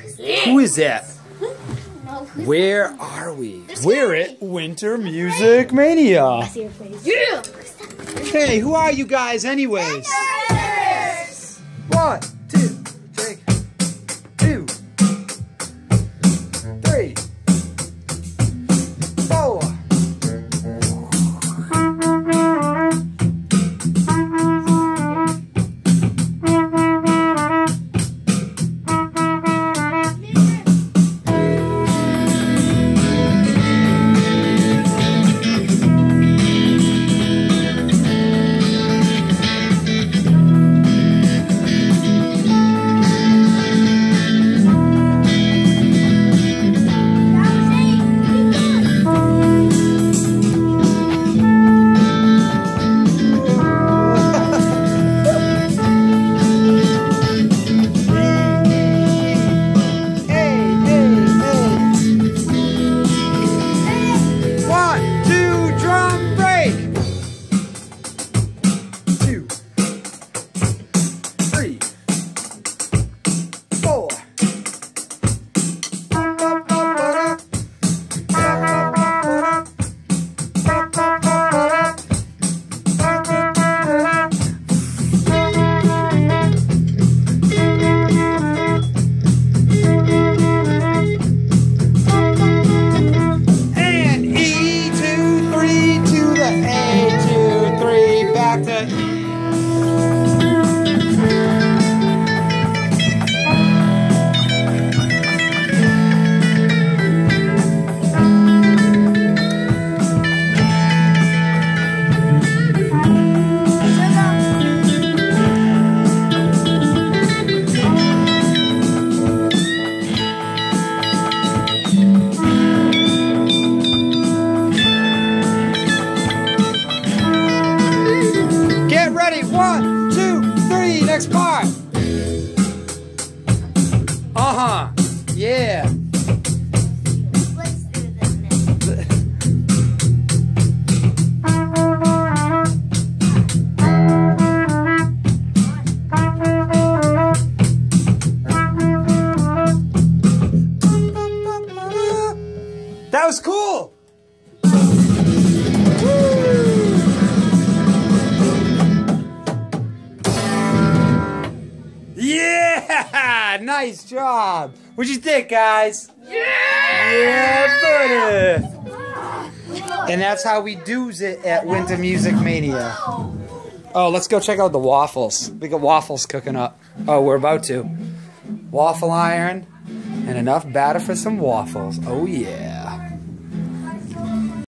Who is that? Where are we? We're at Winter Music Mania. Yeah. Hey, who are you guys anyways? Fenders. 1, 2, 3, 2, 3, 4. Next part. Yeah. Let's do this next. That was cool. Yeah! Nice job! What'd you think, guys? Yeah, buddy! And that's how we do's it at Winter Music Mania. Oh, let's go check out the waffles. We got waffles cooking up. Oh, we're about to. Waffle iron and enough batter for some waffles. Oh, yeah.